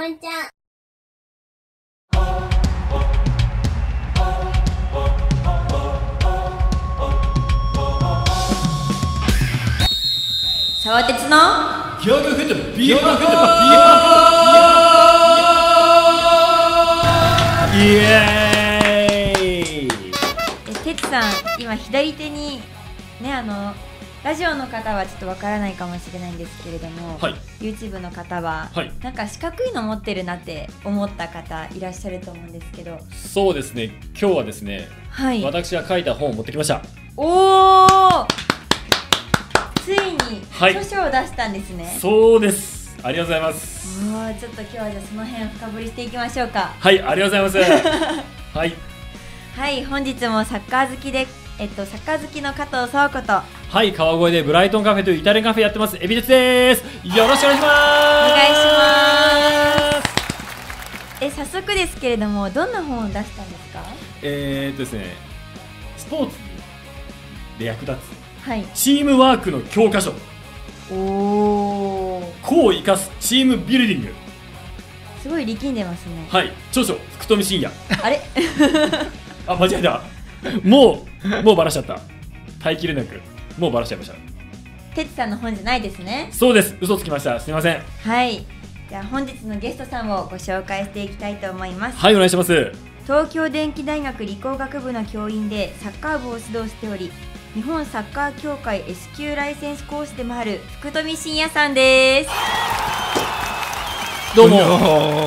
まんちゃん。 沢鉄のギャグフットビアイエーイ。 てつさん、今左手にね、ラジオの方はちょっとわからないかもしれないんですけれども、 はい、 YouTube の方は、 はい、 なんか四角いの持ってるなって思った方いらっしゃると思うんですけど。 そうですね、今日はですね、 はい、 私が書いた本を持ってきました。 おー、ついにはい著書を出したんですね。 そうです、ありがとうございます。 ちょっと今日はじゃあその辺深掘りしていきましょうか。 はい、ありがとうございますはい、 はい、本日もサッカー好きでサッカー好きの加藤壮子と、 はい、川越でブライトンカフェというイタリアンカフェやってますエビですです。よろしくお願いします。 お願いします。早速ですけれども、どんな本を出したんですか？ ですね、スポーツで役立つ、 はい、 チームワークの教科書、 おー、 個を生かすチームビルディング。 すごい力んでますね。 はい、著書福富真也あれあ、間違えた。もうバラしちゃった。耐えきれなくもうバラしちゃいました。 てつさんの本じゃないですね。 そうです、嘘つきました、すみません。 はい、じゃあ本日のゲストさんをご紹介していきたいと思います。 はい、お願いします。 東京電機大学理工学部の教員でサッカー部を指導しており、日本サッカー協会 S 級ライセンス講師でもある福富真也さんです。 どうも、 こんにち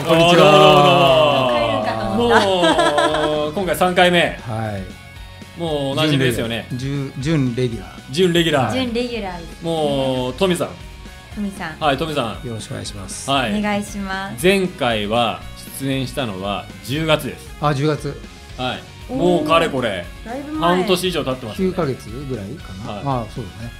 は。 もう今回3回目、 はい。 もうおなじみですよね。 準レギュラー。 準レギュラー。 準レギュラーです、ね。 もうトミさん。 トミさん。 はい、トミさん。 よろしくお願いします。 はい。 お願いします。 前回は出演したのは10月です。 あ、10月。 はい。もうかれこれだいぶ前、 半年以上経ってますね。 9ヶ月ぐらいかな。 はい、 あ、そうだね。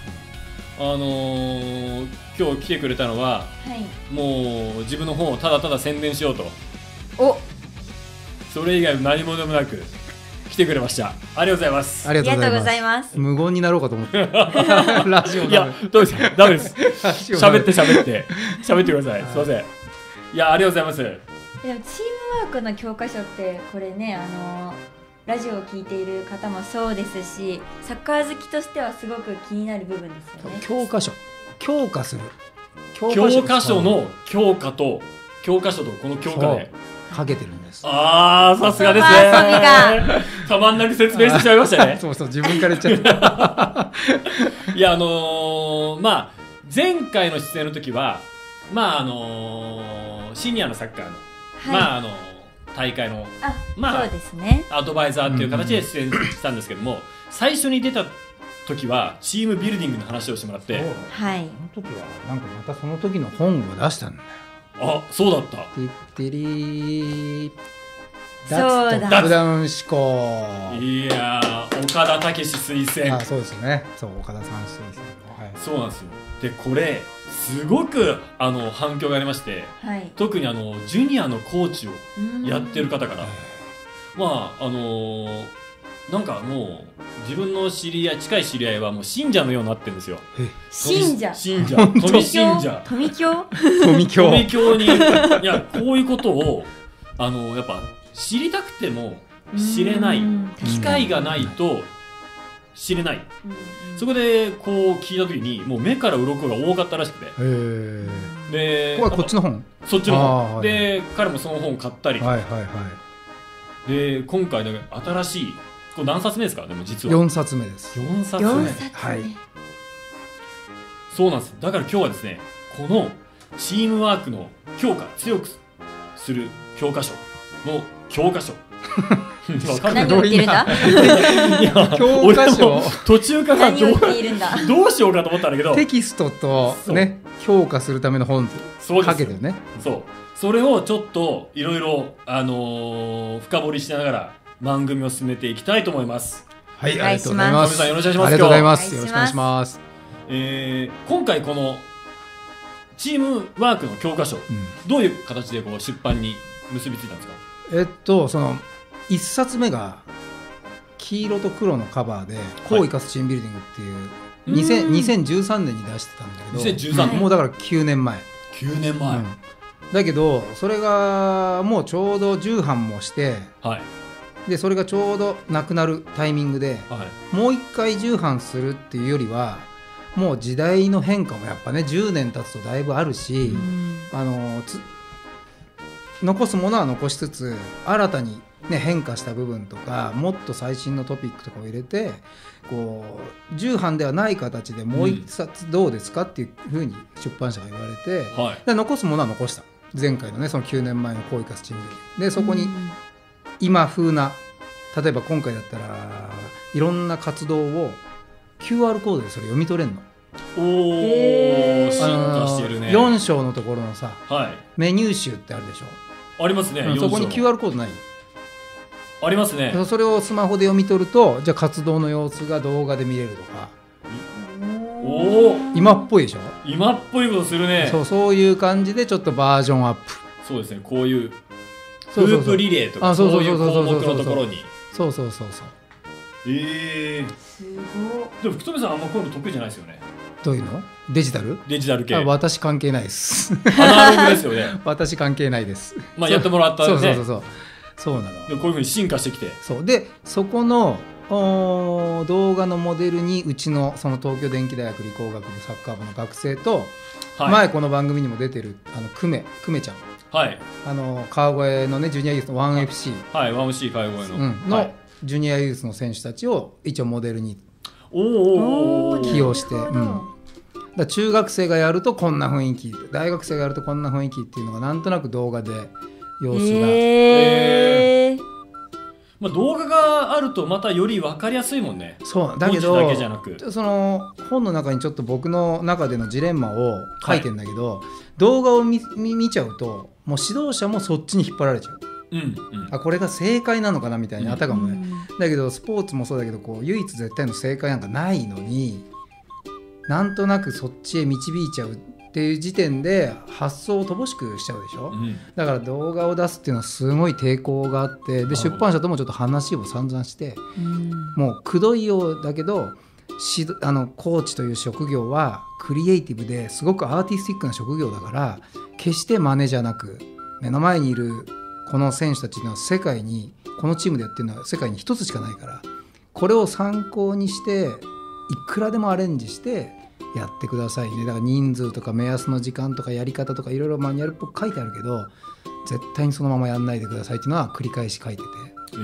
今日来てくれたのは、 はい、 もう自分の本をただただ宣伝しようと。 お、 それ以外何もでもなく来てくれました。ありがとうございます。 ありがとうございます。無言になろうかと思って。ラジオいや、どうですか、ダメです。喋ってください。すいません。いや、ありがとうございます。 でもチームワークの教科書ってこれね、ラジオを聞いている方もそうですし、サッカー好きとしてはすごく気になる部分ですよね。 教科書、強化する。 教科書の強化と教科書とこの教科でかけてるんです。 あー、さすがですね。たまんなく説明してしまいましたね。 そうそう、自分から言っちゃった。 いや、まあ前回の出演の時は、まあシニアのサッカーの、はい、まあ大会の、まあそうですね、 アドバイザーという形で出演したんですけども、最初に出た時はチームビルディングの話をしてもらって、 はい、 その時はなんかまたその時の本を出したんだよ。 あ、そうだった。 てってりー、 そうだ、 ダウン思考。 いやー、岡田武史推薦。 あ、そうですね。そう、岡田さん推薦。はい、 そうなんですよ。で、これすごく反響がありまして、 はい、 特にジュニアのコーチをやってる方から、まあなんかもう自分の近い知り合いはもう信者のようになってるんですよ。 信者富信者、 富教に、いや、こういうことをやっぱ知りたくても知れない、機会がないと知れない。そこでこう聞いた時にもう目から鱗が多かったらしくて、で、 こっちの本、 そっちの本で、彼もその本を買ったり、で今回だけ新しい、これ何冊目ですか？でも実は 4冊目です。 4冊目。 はい。 そうなんです。だから今日はですね、このチームワークの強くする教科書の教科書。 何を言ってるんだ？ 教科書。 途中からどうしようかと思ったんだけど、 テキストとね、強化するための本かけてるね。 そう。それをちょっといろいろ深掘りしながら番組を進めていきたいと思います。 はい、ありがとうございます。 さん、よろしくお願いします。 ありがとうございます。よろしくお願いします。 今回このチームワークの教科書、どういう形でこう出版に結びついたんですか？ その1冊目が黄色と黒のカバーで「個を生かすチームビルディング」っていう2013年に出してたんだけど、もうだから9年前。 9年前、 だけどそれがもうちょうど重版もしてはいでそれがちょうどなくなるタイミングで、 はい、 もう一回重版するっていうよりはもう時代の変化もやっぱね10年経つとだいぶあるし、残すものは残しつつ新たに、ね、変化した部分とかもっと最新のトピックとかを入れてこう重版ではない形でもう一冊どうですかっていうふうに出版社が言われて、 はい、 で残すものは残した。前回のねその9年前の行為かすチームでそこに今風な例えば今回だったらいろんな活動を QR コードでそれ読み取れるの。 進化してるね。 4章のところのさ、 はい、 メニュー集ってあるでしょ。 ありますね、 そこに QR コードない？ ありますね。 それをスマホで読み取るとじゃあ活動の様子が動画で見れるとか。 おお、 今っぽいでしょ。 今っぽいことするね。 そういう感じでちょっとバージョンアップ。 そうですね、こういうフープリレーとかそういう項目のところにそうすごい。でも福留さんあんまこういうの得意じゃないですよね。 どういうの？デジタル系。私関係ないです。 アナログですよね。 私関係ないです。 まあやってもらったんで、ね、 そうなの。 でこういうふうに進化してきて、 そうでそこの動画のモデルにうちのその東京電機大学理工学部サッカー部の学生と、はい、前この番組にも出てる久米ちゃん、はい、川越のねジュニアユースの 1FC、 はい、1FC 川越の、 のジュニアユースの選手たちを一応モデルに起用して、だ中学生がやるとこんな雰囲気、大学生がやるとこんな雰囲気っていうのがなんとなく動画で様子が、 まあ、動画があるとまたより分かりやすいもんね。 そうだけどその本の中にちょっと僕の中でのジレンマを書いてんだけど、動画を見ちゃうともう指導者もそっちに引っ張られちゃう。これが正解なのかなみたいにあたかもね、だけどスポーツもそうだけどこう唯一絶対の正解なんかないのになんとなくそっちへ導いちゃうっていう時点で発想を乏しくしちゃうでしょ、だから動画を出すっていうのはすごい抵抗があって、で出版社ともちょっと話を散々して、もうくどいようだけどコーチという職業はクリエイティブですごくアーティスティックな職業だから決して真似じゃなく目の前にいるこの選手たちの世界にこのチームでやってるのは世界に一つしかないからこれを参考にしていくらでもアレンジしてやってくださいね。だから人数とか目安の時間とかやり方とかいろいろマニュアルっぽく書いてあるけど絶対にそのままやんないでくださいっていうのは繰り返し書いてて、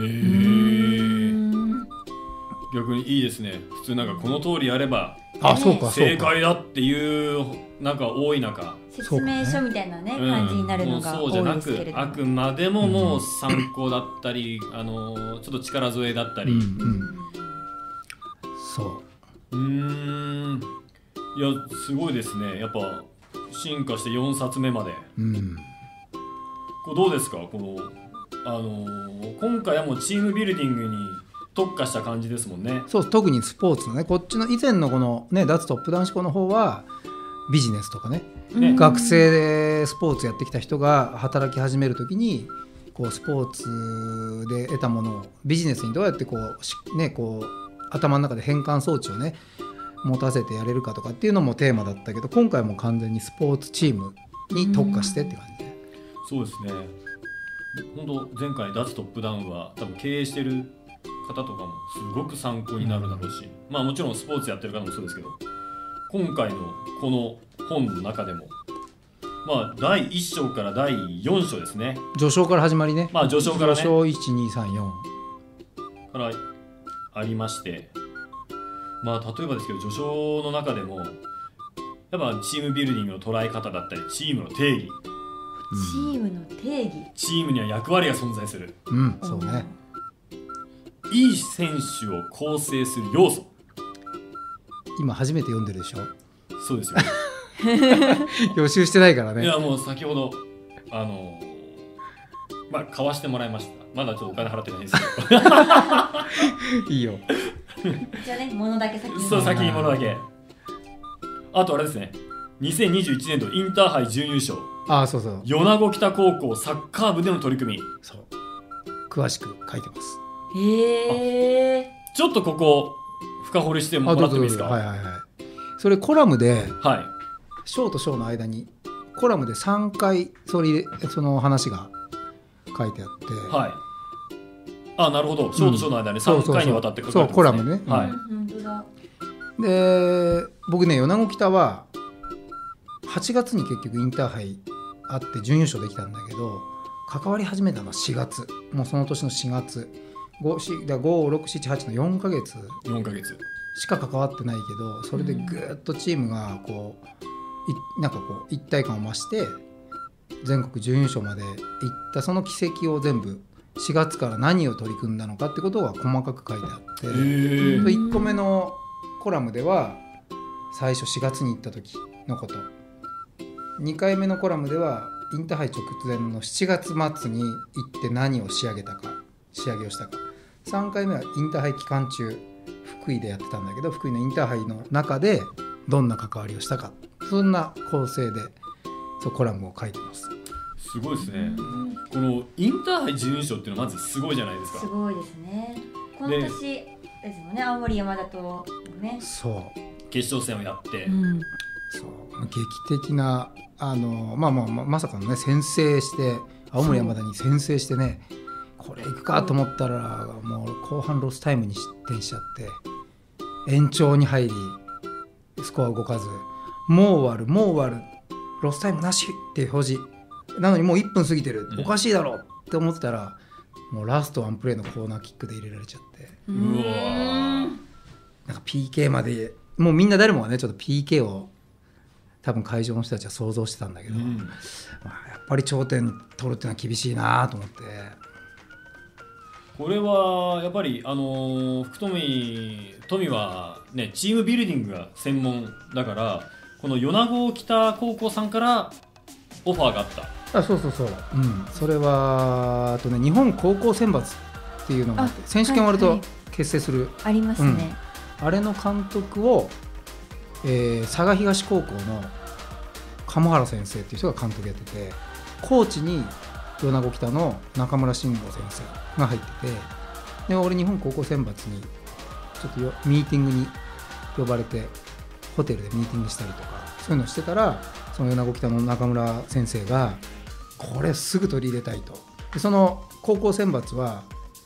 逆にいいですね。普通なんかこの通りやれば正解だっていうなんか多い中説明書みたいな、ね感じになるのが多いですけれども、 あくまでももう参考だったり、ちょっと力添えだったり、 そういやすごいですね。やっぱ進化して4冊目まで、これどうですか、この今回はもうチームビルディングに特化した感じですもんね。 そう、特にスポーツのね、こっちの以前のこのね脱トップダウン思考の方はビジネスとかね、学生でスポーツやってきた人が働き始めるときにこうスポーツで得たものをビジネスにどうやってこう頭の中で変換装置をね持たせてやれるかとかっていうのもテーマだったけど、今回も完全にスポーツチームに特化してって感じで、 そうですね。本当前回脱トップダウンは多分経営してる方とかもすごく参考になるだろうし、まあもちろんスポーツやってる方もそうですけど、今回のこの本の中でもまあ第1章から第4章ですね。 序章から始まりね。 まあ序章からね。 序章1234 からありまして、まあ例えばですけど序章の中でもやっぱチームビルディングの捉え方だったりチームの定義、 チームの定義、 チームには役割が存在する、 そうね。 いい選手を構成する要素。 今初めて読んでるでしょ。 そうですよ予習してないからね。 いやもう先ほどまあ買わしてもらいました。まだちょっとお金払ってないんですけどいいよじゃあね、物だけ先に。 そう、先に物だけ。あとあれですね、2021年度インターハイ準優勝、 そうそう、 米子北高校サッカー部での取り組み、 そう詳しく書いてます。 ちょっとここ深掘りしてもらってもいいですか。 それコラムで、 はい、 章と章の間にコラムで3回その話が書いてあって、 はい、あ、なるほど、章と章の間に3回にわたって書かれてますね。 そうコラムね、 はい、 本当だ。 で僕ね、米子北は8月に結局インターハイあって準優勝できたんだけど、関わり始めたのは4月、もうその年の4月、5、6、7、8の4ヶ月しか関わってないけど、それでぐっとチームがこうなんかこう一体感を増して全国準優勝まで行った、その軌跡を全部4月から何を取り組んだのかってことが細かく書いてあって、1個目のコラムでは最初4月に行った時のこと、2回目のコラムではインターハイ直前の7月末に行って何を仕上げをしたか、3回目はインターハイ期間中福井でやってたんだけど、福井のインターハイの中でどんな関わりをしたか、そんな構成でコラムを書いてます。 すごいですね。このインターハイ準優勝っていうのはまずすごいじゃないですか。 すごいですね。この年ですもんね、青森山田とね、 そう決勝戦をやって、 そう劇的なまさかのね、先制して青森山田に先制してね、これいくかと思ったらもう後半ロスタイムに失点しちゃって延長に入りスコア動かず、もう終わるロスタイムなしっていう表示なのにもう1分過ぎてる、おかしいだろって思ってたら、もうラストワンプレーのコーナーキックで入れられちゃって、 うわ、 なんか PK まで、もうみんな誰もがねちょっと PK を多分会場の人たちは想像してたんだけど、やっぱり頂点取るっていうのは厳しいなと思って。 これはやっぱり福富はね、チームビルディングが専門だから、この米子北高校さんからオファーがあった。 そう、それはとね、日本高校選抜っていうのがあって、選手権終わると結成する、 ありますね、 あれの監督を、佐賀東高校の鴨原先生っていう人が監督やってて、コーチに米子北の中村慎吾先生が入ってて、で俺日本高校選抜にちょっとミーティングに呼ばれて、ホテルでミーティングしたりとかそういうのをしてたら、その米子北の中村先生がこれすぐ取り入れたいと。でその高校選抜は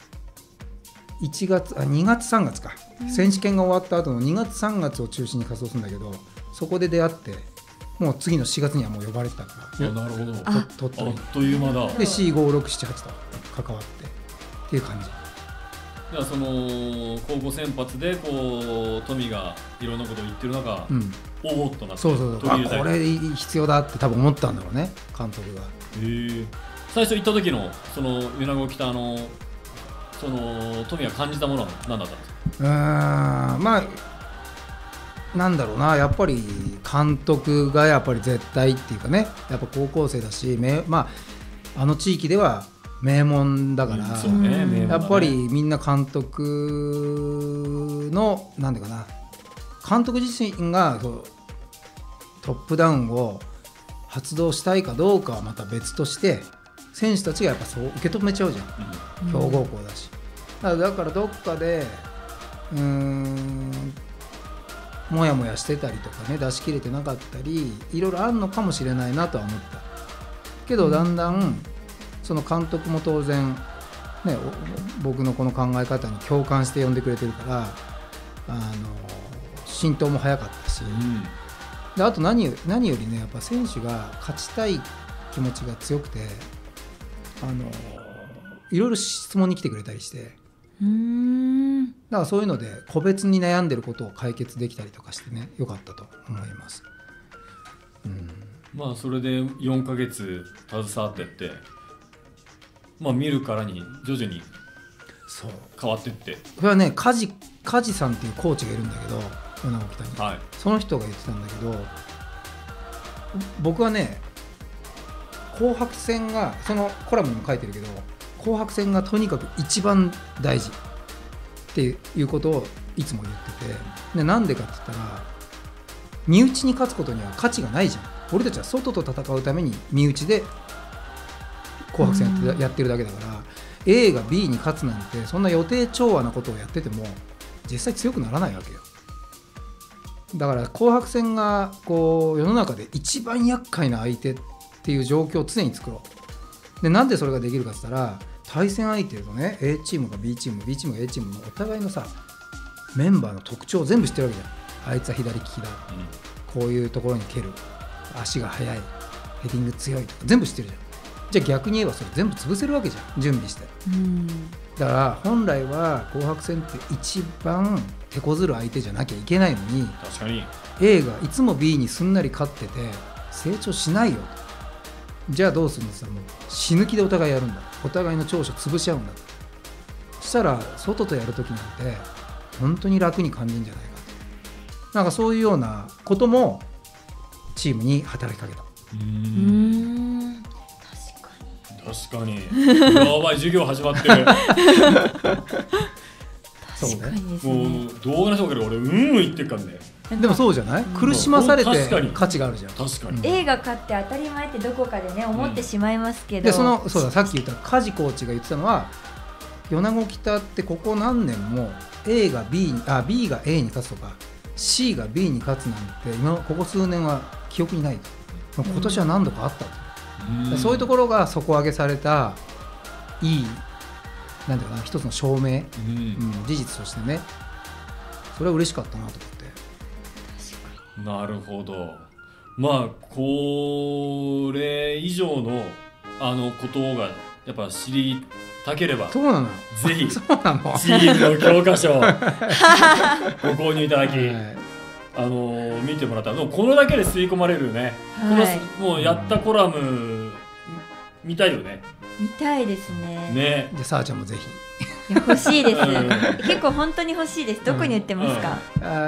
2月3月か、選手権が終わった後の2月3月を中心に活動するんだけど、そこで出会って、もう次の4月にはもう呼ばれてたから。 なるほど、 あっという間だ。 で C5678 と関わってっていう感じ。 じゃあその高校選抜でこう富がいろんなことを言ってる中、おおっとなって、 そうこれ必要だって多分思ったんだろうね、監督が。 最初行った時のその米子北のその富が感じたものは何だったんですか？ まあなんだろうな、やっぱり監督がやっぱり絶対っていうかね、やっぱ高校生だし、あの地域では名門だから、やっぱりみんな監督のなんていうかな、監督自身がトップダウンを発動したいかどうかはまた別として、選手たちがやっぱそう受け止めちゃうじゃん、強豪校だし。だからどっかでもやもやしてたりとかね、出し切れてなかったりいろいろあるのかもしれないなとは思ったけど、だんだんその監督も当然、ね、僕のこの考え方に共感して呼んでくれてるから、浸透も早かったし、であと何よりね、やっぱ選手が勝ちたい気持ちが強くて、いろいろ質問に来てくれたりして、だからそういうので個別に悩んでることを解決できたりとかしてね、良かったと思います。 それで4ヶ月携わってって、見るからに徐々に変わってって、 それはね、梶さんっていうコーチがいるんだけど、米子北に、その人が言ってたんだけど、僕はね、紅白戦が、そのコラムにも書いてるけど、紅白戦がとにかく一番大事っていうことをいつも言ってて、でなんでかって言ったら、身内に勝つことには価値がないじゃん。俺たちは外と戦うために身内で紅白戦やってるだけだから、A が B に勝つなんて、そんな予定調和なことをやってても実際強くならないわけよ。 だから紅白戦がこう世の中で一番厄介な相手っていう状況を常に作ろう。でなんでそれができるかって言ったら、対戦相手とね A チームが B チーム B チームが A チームのお互いのさメンバーの特徴を全部知ってるわけじゃん。あいつは左利きだ、こういうところに蹴る、足が速い、ヘディング強いとか全部知ってるじゃん。じゃあ逆に言えばそれ全部潰せるわけじゃん、準備して。だから本来は紅白戦って一番手こずる相手じゃなきゃいけないのに、 確かに A がいつも B にすんなり勝ってて成長しないよと。じゃあどうするんですか。もう死ぬ気でお互いやるんだ、お互いの長所潰し合うんだ。そしたら外とやるときなんて本当に楽に感じるんじゃないかと。なんかそういうようなこともチームに働きかけた。 確かにやばい、授業始まってるそうね、 もう動画の人が俺言ってるからね。 でもそうじゃない、苦しまされて価値があるじゃん。 確かに、 A が勝って当たり前ってどこかでね思ってしまいますけど、 でそうだ、さっき言った梶コーチが言ってたのは、米子北ってここ何年も B が A に勝つとか C が B に勝つなんてここ数年は記憶にないと。今年は何度かあったと。そういうところが底上げされたいいなんていうかな、一つの証明、事実としてね、それは嬉しかったなと思って。 なるほど。まあこれ以上のことがやっぱ知りたければ、 そうなの、 ぜひチそうなのームの教科書をご購入いただき、見てもらったらこれだけで吸い込まれるよね、もうやったコラム見たいよね。 見たいですね。 でさあちゃんもぜひ。 いや欲しいです結構本当に欲しいです。どこに売ってますか？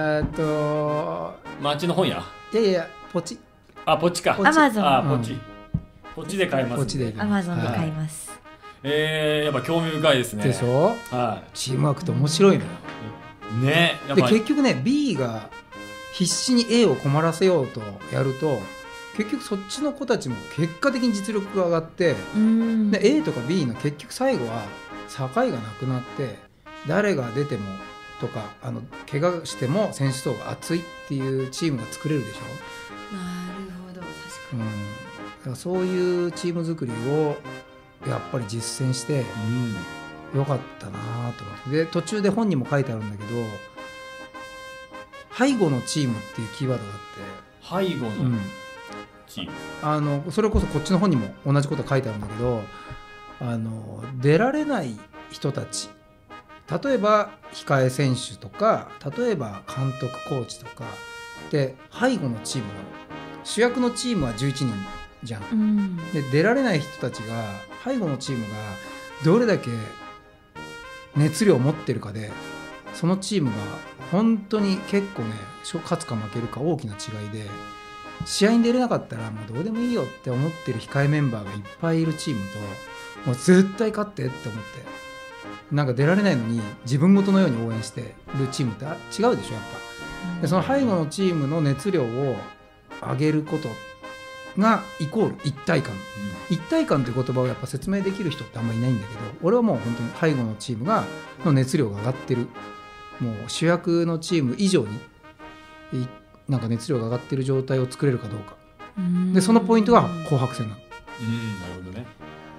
町の本屋。 いやポチ。 ポチか。 アマゾン。 ポチで買えます。 アマゾンで買います。 やっぱ興味深いですね。 でしょ。チームワークって面白いのよ。 ね。 で結局ね B が必死に A を困らせようとやると、結局そっちの子たちも結果的に実力が上がって、で A とか B の結局最後は境がなくなって、誰が出てもとか怪我しても選手層が厚いっていうチームが作れるでしょ。 なるほど、確かに。 だからそういうチーム作りをやっぱり実践してよかったなと思って。で途中で本にも書いてあるんだけど、背後のチームっていうキーワードがあって、 背後のチーム、 それこそこっちの本にも同じこと書いてあるんだけど、出られない人たち、例えば控え選手とか、例えば監督コーチとかで背後のチームなの。主役のチームは11人じゃん、で出られない人たちが、背後のチームがどれだけ熱量を持ってるかで、そのチームが本当に結構ね、勝つか負けるか大きな違いで、試合に出れなかったらもうどうでもいいよって思ってる控えメンバーがいっぱいいるチームと、もう絶対勝ってって思って、なんか出られないのに自分ごとのように応援してるチームって違うでしょ、やっぱ。でその背後のチームの熱量を上げることがイコール一体感、一体感という言葉をやっぱ説明できる人ってあんまりいないんだけど、俺はもう本当に背後のチームの熱量が上がってる、もう主役のチーム以上になんか熱量が上がってる状態を作れるかどうかで、そのポイントが紅白戦なの。 なるほどね。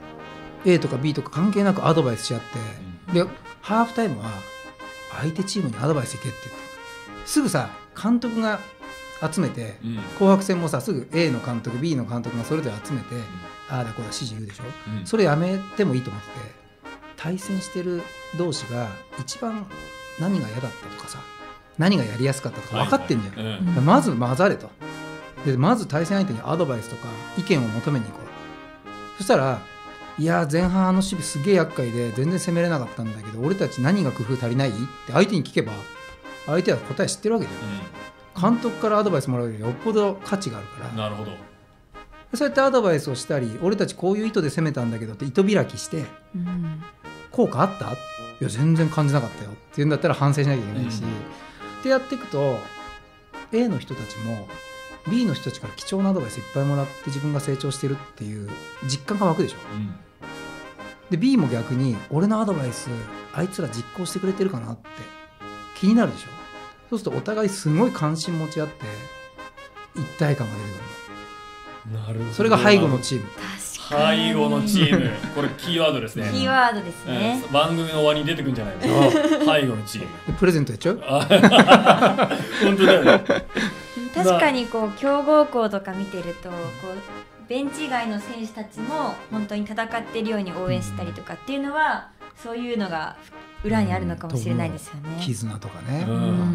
A とか B とか関係なくアドバイスし合って、でハーフタイムは相手チームにアドバイスいけって言って、すぐさ監督が集めて、紅白戦もさすぐ A の監督 B の監督がそれぞれ集めて、ああだこうだ指示言うでしょ、それやめてもいいと思ってて、対戦してる同士が一番何が嫌だったとかさ、何がやりやすかったとか分かってんじゃん、まず混ざれと。でまず対戦相手にアドバイスとか意見を求めに行こう。そしたら、いや前半守備すげえ厄介で全然攻めれなかったんだけど、俺たち何が工夫足りないって相手に聞けば、相手は答え知ってるわけじゃん、監督からアドバイスもらうよりよっぽど価値があるから。 なるほど。 そうやってアドバイスをしたり、俺たちこういう意図で攻めたんだけどって糸開きして、効果あった？いや全然感じなかったよって言うんだったら反省しなきゃいけないし、ってやっていくと A の人たちも B の人たちから貴重なアドバイスいっぱいもらって自分が成長してるっていう実感が湧くでしょ、で B も逆に俺のアドバイスあいつら実行してくれてるかなって気になるでしょ。 そうするとお互いすごい関心持ち合って一体感が出てくるの。 なるほど。 それが背後のチーム。 背後のチーム、これキーワードですね。 キーワードですね。 番組の終わりに出てくるんじゃないですか。背後のチーム。 プレゼントやっちゃう？ 本当だよね。 確かにこう強豪校とか見てるとこうベンチ外の選手たちも本当に戦ってるように応援したりとかっていうのは、そういうのが裏にあるのかもしれないですよね。 絆とかね。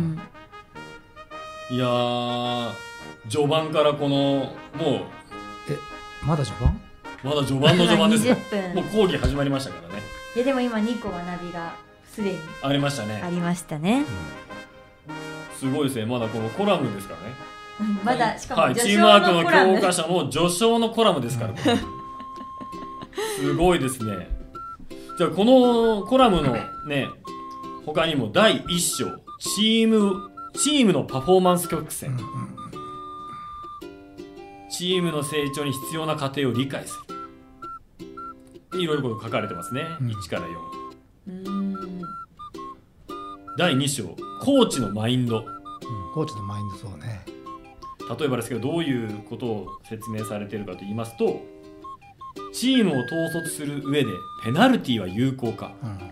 いやー、序盤からこのもうまだ序盤？ まだ序盤の序盤ですよ。 20分もう講義始まりましたからね。 いやでも今2個学びがすでにありましたね。 ありましたね。 すごいですね。まだこのコラムですからね。 まだしかもはい、チームワークの教科書の序章のコラムですから。すごいですね。じゃあこのコラムのね、他にも第1章チームのパフォーマンス曲線、チームの成長に必要な過程を理解する、いろいろこと書かれてますね。1から4。第2章コーチのマインド。 コーチのマインド、そうね。 例えばですけど、どういうことを説明されているかと言いますと、チームを統率する上でペナルティは有効か。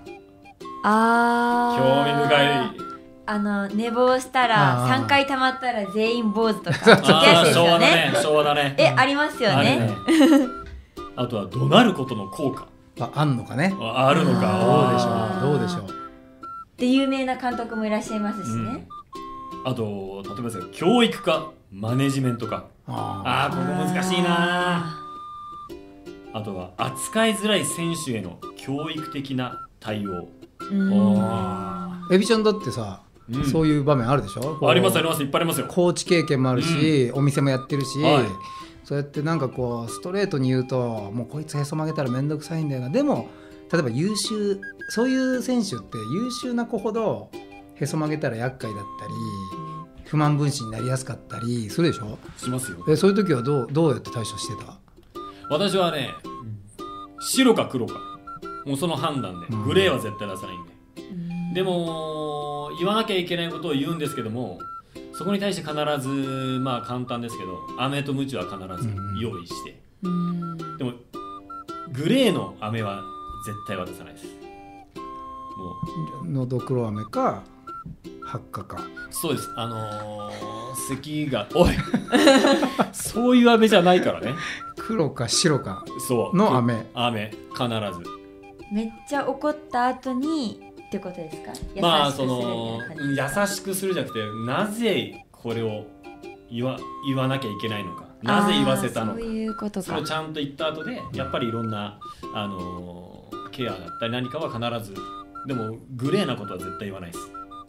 興味深い。 寝坊したら3回溜まったら全員坊主とか昭和だね。昭和だね。 ありますよね。 あとは怒鳴ることの効果あんのかね。 あるのか。 どうでしょう。 で有名な監督もいらっしゃいますしね。 あと例えばですけど、教育かマネジメントか。ここ難しいな。あとは扱いづらい選手への教育的な対応。 エビちゃんだってさ、そういう場面あるでしょ。 ありますあります。いっぱいありますよ。 コーチ経験もあるし、お店もやってるし、そうやってなんかこうストレートに言うと、もうこいつへそ曲げたら面倒くさいんだよな。でも例えばそういう選手って優秀な子ほどへそ曲げたら厄介だったり不満分子になりやすかったりするでしょ。 しますよ。 そういう時はどうやって対処してた？ 私はね、白か黒か、もうその判断で、グレーは絶対出さないんで。でも言わなきゃいけないことを言うんですけども、そこに対して必ず、まあ簡単ですけど、飴とムチは必ず用意して、でもグレーの飴は絶対渡さないです。 もうのどくろ飴か発火か。 そうです。咳がおいそういう飴じゃないからね。 黒か白かの飴必ず。 めっちゃ怒った後にってことですか？ まあその優しくするじゃなくて、なぜこれを言わなきゃいけないのか、なぜ言わせたのか、 そういうことか。 それをちゃんと言った後で、やっぱりいろんなケアだったり何かは必ず。でもグレーなことは絶対言わないです。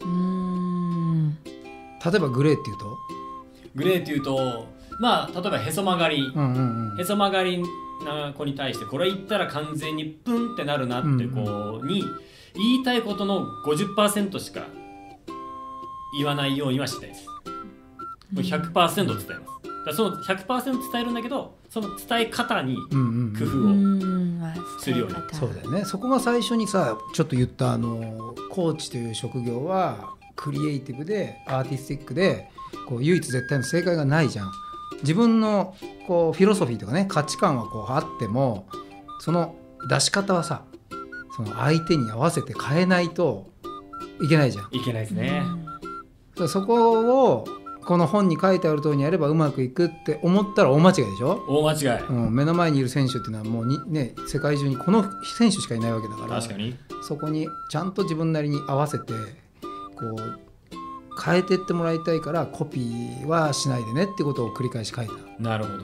例えばグレーっていうと、まあ例えばへそ曲がり、へそ曲がりな子に対してこれ言ったら完全にプンってなるなって子に言いたいことの 50% しか言わないようにはしたいです。もう 100% 伝えます。だからその 100% 伝えるんだけど、その伝え方に工夫をするように。 そうだよね。そこが最初にさちょっと言ったコーチという職業はクリエイティブでアーティスティックでこう唯一絶対の正解がないじゃん。自分のこうフィロソフィーとかね、価値観はこうあっても、その出し方はさ、その相手に合わせて変えないといけないじゃん。 いけないですね。 そこをこの本に書いてある通りにやればうまくいくって思ったら大間違いでしょ。大間違い。 目の前にいる選手っていうのはもうね、世界中にこの選手しかいないわけだから。 確かに。 そこにちゃんと自分なりに合わせてこう変えてってもらいたいから、コピーはしないでねってことを繰り返し書いた。 なるほど。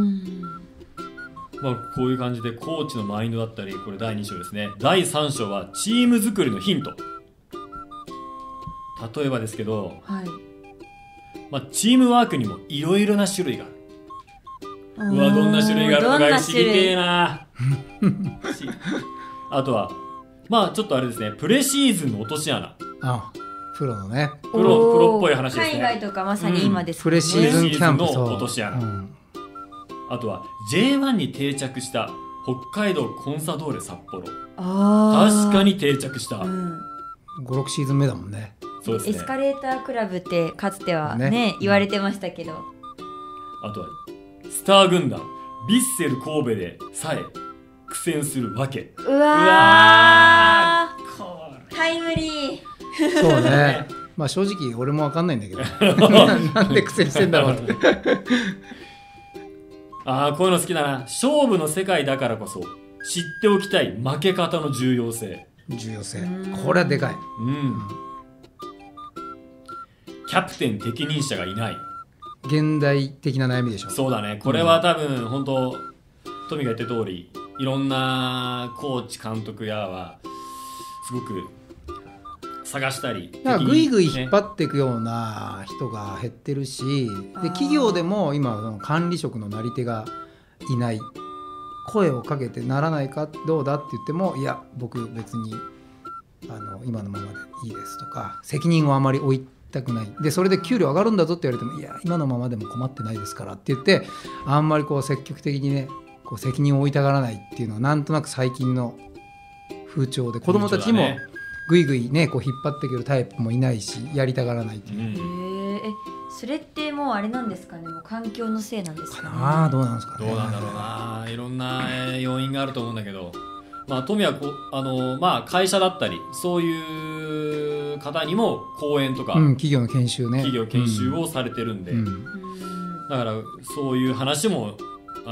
まあ、こういう感じでコーチのマインドだったり、これ第2章ですね。第3章はチーム作りのヒント。例えばですけど、まあ、チームワークにもいろいろな種類がある。どんな種類があるのか知りてえなあとはまあちょっとあれですね、プレシーズンの落とし穴。 プロのね、 プロっぽい話ですね。 海外とかまさに今ですね、 プレシーズンキャンプの落とし穴、あとは J1 に定着した北海道コンサドーレ札幌。確かに定着した、 5、6シーズン目だもんね。 そうですね、 エスカレータークラブってかつては ね言われてましたけど、 あとはスター軍団ヴィッセル神戸でさえ苦戦するわけ。 うわータイムリー。 そうねまあ正直俺も分かんないんだけどなんで苦戦してんだろうってああこういうの好きだな。勝負の世界だからこそ知っておきたい負け方の重要性。 これはでかい。 キャプテン適任者がいない。 現代的な悩みでしょ。 そうだね。これは多分本当トミが言った通り、いろんなコーチ監督やはすごく探したり、 だからぐいぐい引っ張っていくような人が減ってるし、で企業でも今管理職のなり手がいない。声をかけてならないかどうだって言っても、いや僕別に今のままでいいですとか、責任をあまり負いたくない。でそれで給料上がるんだぞって言われても、いや今のままでも困ってないですからって言って、あんまりこう積極的にねこう責任を負いたがらないっていうのはなんとなく最近の風潮で、子供たちもぐいぐいねこう引っ張ってくるタイプもいないし、やりたがらないっていう、 それってもうあれなんですかね、もう環境のせいなんですかね。 どうなんですかね。 どうなんだろうな。いろんな要因があると思うんだけど、富は会社だったりそういう方にも講演とか、 企業の研修ね、 企業研修をされてるんで、だからそういう話も、知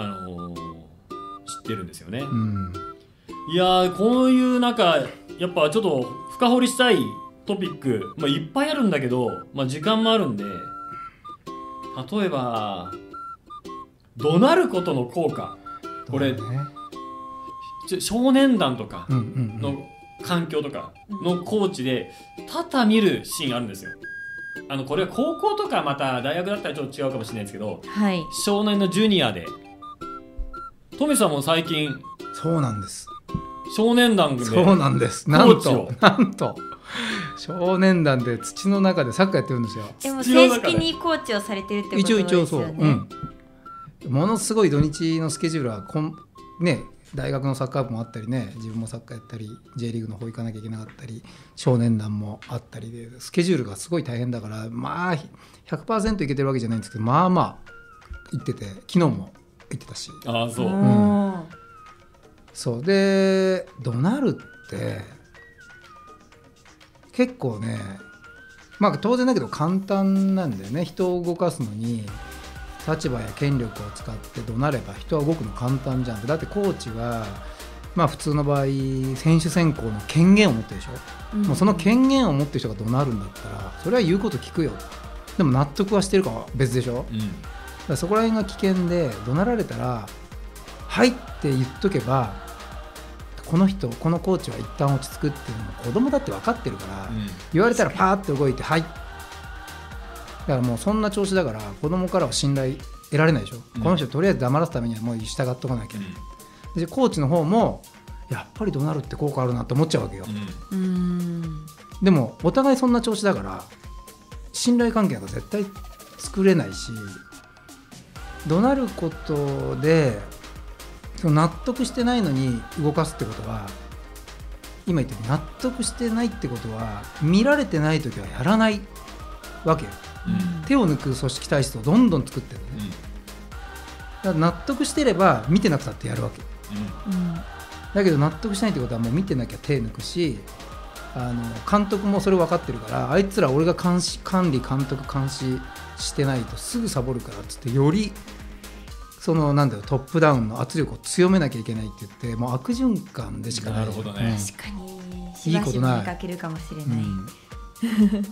ってるんですよね。いやこういう中やっぱちょっと深掘りしたいトピック、いっぱいあるんだけど、時間もあるんで、例えば怒鳴ることの効果、これ、少年団とかの環境とかのコーチで多々見るシーンあるんですよ。これは高校とかまた大学だったらちょっと違うかもしれないですけど、少年のジュニアでトミさんも最近そうなんです、 少年団でそうなんです、なんと少年団で土の中でサッカーやってるんですよ。 でも正式にコーチをされてるってことですよね。 一応そう、ものすごい土日のスケジュールはね、大学のサッカー部もあったりね、自分もサッカーやったり J リーグの方行かなきゃいけなかったり、少年団もあったりでスケジュールがすごい大変だから、100% いけてるわけじゃないんですけど、行ってて、昨日も行ってたし。そうで怒鳴るって結構ね、当然だけど簡単なんだよね。人を動かすのに立場や権力を使って怒鳴れば人は動くの簡単じゃん。だってコーチは普通の場合選手選考の権限を持ってるでしょ、もうその権限を持ってる人が怒鳴るんだったらそれは言うこと聞くよ。でも納得はしてるかは別でしょ、だからそこら辺が危険で、怒鳴られたらはいって言っとけば、このコーチは一旦落ち着くっていうのも子供だって分かってるから、言われたらパーッと動いてはい。だからもうそんな調子だから子供からは信頼得られないでしょ、この人とりあえず黙らすためにはもう従っとかなきゃ、でコーチの方もやっぱり怒鳴るって効果あるなと思っちゃうわけよ、でもお互いそんな調子だから信頼関係が絶対作れないし、怒鳴ることで納得してないのに動かすってことは、今言った納得してないってことは見られてないときはやらないわけよ、手を抜く組織体質をどんどん作ってるね、だから納得してれば見てなくたってやるわけ、だけど納得しないってことはもう見てなきゃ手抜くし、監督もそれ分かってるから、あいつら俺が管理監督監視してないとすぐサボるからっつって、よりトップダウンの圧力を強めなきゃいけないって言って、もう悪循環でしかない。 なるほどね、 確かにしばしば見かけるかもしれない、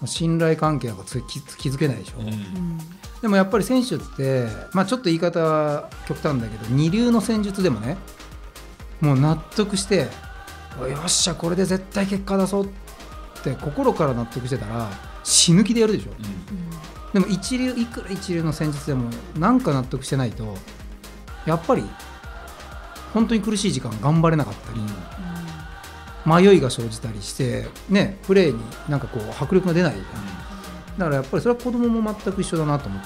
信頼関係なんか築けないでしょ、でもやっぱり選手って、ちょっと言い方は極端だけど、二流の戦術でもね、もう納得してよっしゃこれで絶対結果出そうって心から納得してたら死ぬ気でやるでしょ、でもいくら一流の戦術でもなんか納得してないとやっぱり本当に苦しい時間頑張れなかったり、迷いが生じたりしてね、プレーに迫力が出ないじゃん、だからやっぱりそれは子供も全く一緒だなと思って、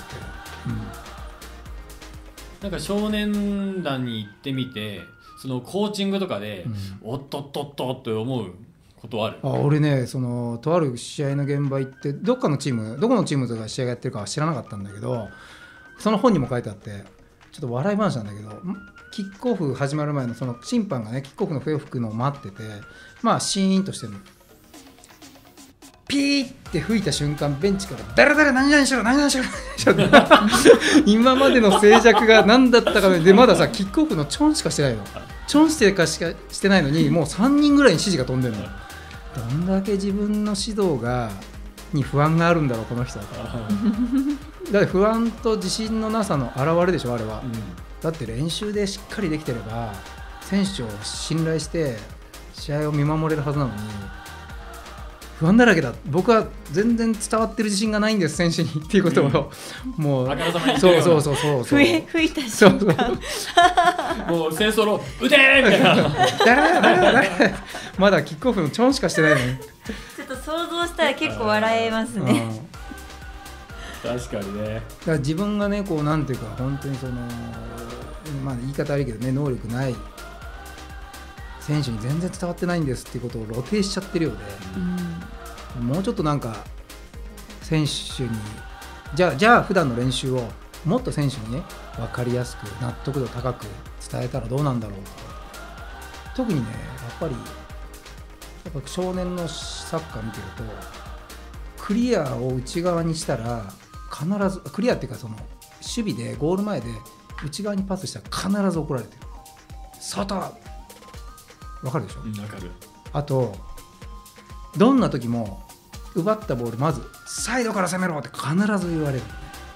少年団に行ってみて、そのコーチングとかで、おっとっとっとって思うことある？ 俺ね、とある試合の現場行ってどこのチームとか試合がやってるかは知らなかったんだけど、その本にも書いてあって、ちょっと笑い話なんだけど、キックオフ始まる前のその審判がね、キックオフの笛を吹くのを待ってて、まあシーンとしてるの。ピーって吹いた瞬間、ベンチから誰々何々しろ何々しろ今までの静寂が何だったかで、まださキックオフのチョンしかしてないの。チョンしてかしかしてないのに、もう3人ぐらいに指示が飛んでるの。どんだけ自分の指導に不安があるんだろうこの人だからだって不安と自信のなさの表れでしょあれは、だって練習でしっかりできてれば選手を信頼して試合を見守れるはずなのに不安だらけだ。僕は全然伝わってる自信がないんです選手にっていうことを、もうそう吹いた瞬間もう戦争の撃てーみたいな誰まだキックオフのチョンしかしてないのにちょっと想像したら結構笑えますね。 確かにね。 だから自分がねこうなんていうか本当にまあ言い方悪いけどね、能力ない選手に全然伝わってないんですっていうことを露呈しちゃってるようで、もうちょっとなんか選手にじゃあ普段の練習をもっと選手にね分かりやすく納得度高く伝えたらどうなんだろうと。特にねやっぱ少年のサッカー見てるとクリアを内側にしたら必ずクリアっていうか守備でゴール前で内側にパスしたら必ず怒られてる。外わかるでしょ。 わかる。 あとどんな時も奪ったボールまずサイドから攻めろって必ず言われる。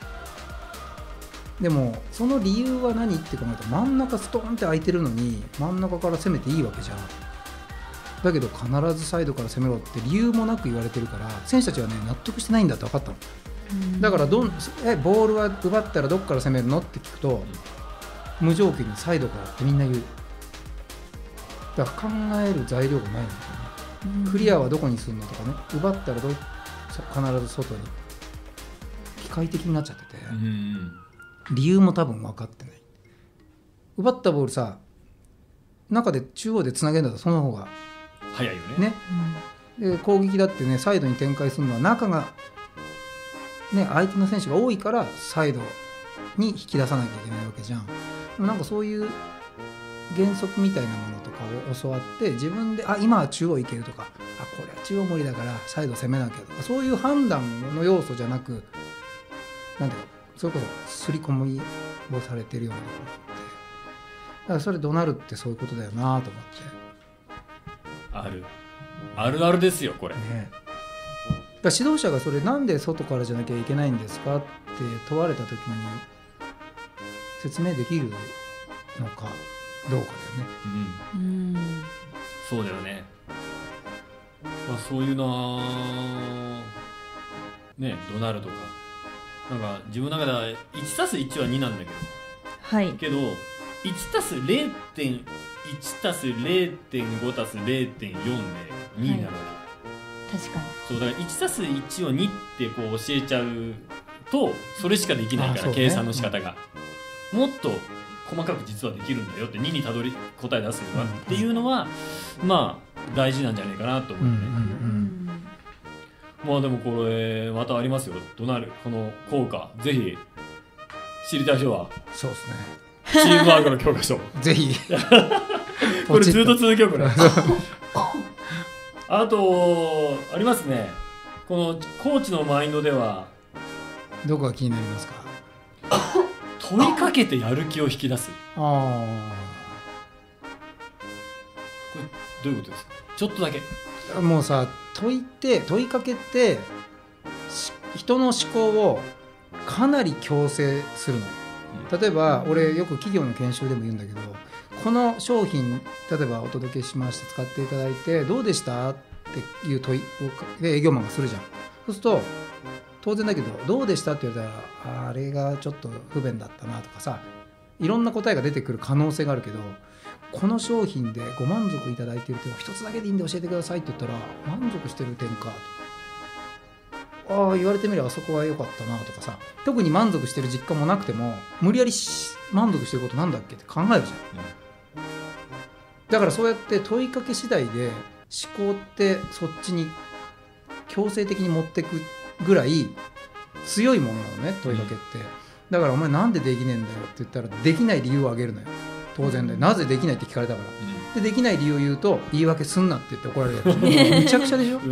でもその理由は何って考えると真ん中ストーンって空いてるのに真ん中から攻めていいわけじゃん。だけど必ずサイドから攻めろって理由もなく言われてるから選手たちはね納得してないんだって分かったの。だからボールは奪ったらどっから攻めるのって聞くと無条件にサイドからってみんな言う。だから考える材料がないんだよね。クリアはどこにするのとかね、奪ったら必ず外に機械的になっちゃってて、理由も多分分かってない。奪ったボールさ中で中央でつなげるんだったらその方が早いよね。 で攻撃だってねサイドに展開するのは中がね相手の選手が多いからサイドに引き出さなきゃいけないわけじゃん。でもなんかそういう原則みたいなものとかを教わって自分で今は中央行けるとかこれは中央無理だからサイド攻めなきゃとかそういう判断の要素じゃなくなんていうかそれこそ刷り込みをされてるようなところがあってだからそれ怒鳴るってそういうことだよなと思ってあるあるですよこれ、 ね、だから指導者がそれなんで外からじゃなきゃいけないんですかって問われた時に説明できるのかどうかだよね。 そうだよね。そういうね怒鳴るとかなんか自分の中では 1+1 は2なんだけど、けど 1+0.1+0.5+0.4 で2になるわけ、確かに。 そうだから 1+1 を2ってこう教えちゃうとそれしかできないから、計算の仕方が、もっと細かく実はできるんだよって2にたどり答え出すのは、っていうのはまあ大事なんじゃないかなと思うね。まあでもこれまたありますよ。この効果ぜひ知りたい人はそうですねチームワークの教科書ぜひこれずっと続けようこれあとありますね。このコーチのマインドではどこが気になりますか。 問いかけてやる気を引き出す。 これどういうことですか。ちょっとだけもうさ問いかけて人の思考をかなり強制するの。例えば俺よく企業の研修でも言うんだけどこの商品例えばお届けしまして使っていただいてどうでしたっていう問いを営業マンがするじゃん。そうすると当然だけどどうでしたって言われたらあれがちょっと不便だったなとかさいろんな答えが出てくる可能性があるけどこの商品でご満足いただいている点を一つだけでいいんで教えてくださいって言ったら満足してる点かと言われてみればあそこは良かったなとかさ特に満足してる実感もなくても無理やり満足してることなんだっけって考えるじゃん。だからそうやって問いかけ次第で考ってそっちに強制的に持ってくぐらい強いものなのね、問いかけって。だからお前なんでできねえんだよって言ったらできない理由をあげるのよ。当然だよ。なぜできないって聞かれたから、でできない理由を言うと言い訳すんなって言って怒られるめちゃくちゃでしょ